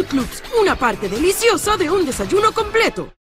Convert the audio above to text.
Fruit Loops, una parte deliciosa de un desayuno completo.